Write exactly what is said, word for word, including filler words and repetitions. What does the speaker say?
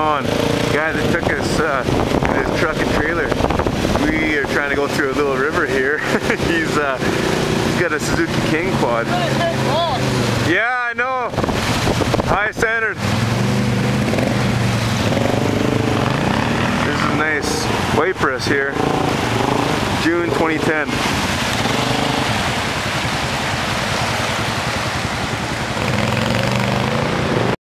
Sean, guy that took us uh, in his truck and trailer. We are trying to go through a little river here. he's, uh, he's got a Suzuki King quad. Yeah, I know. High standard. This is nice. Waiparous here. June twenty ten.